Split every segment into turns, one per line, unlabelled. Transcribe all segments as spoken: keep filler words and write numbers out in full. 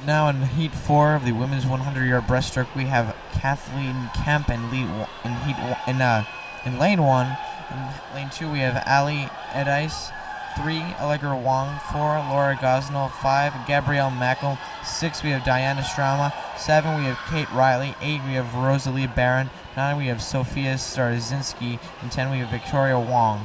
now in heat four of the women's one hundred yard breaststroke, we have Kathleen Kemp in lead w- in heat w- in uh in lane one. In lane two, we have Ali Edice. Three, Allegra Wong. Four, Laura Gosnell. Five, Gabrielle Mackel. Six, we have Diana Strama. Seven, we have Kate Riley. Eight, we have Rosalie Barron. Nine, we have Sophia Starzinski. And ten, we have Victoria Wong.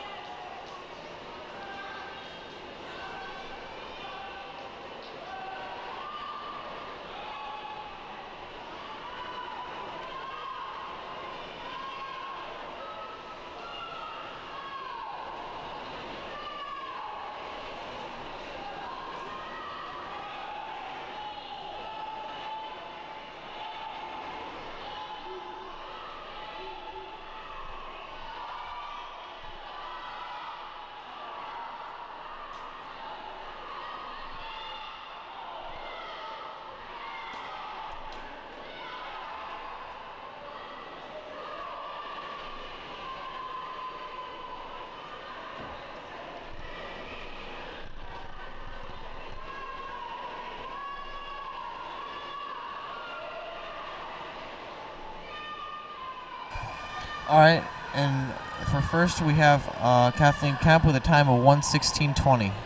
All right, and for first we have uh, Kathleen Kemp with a time of one sixteen twenty.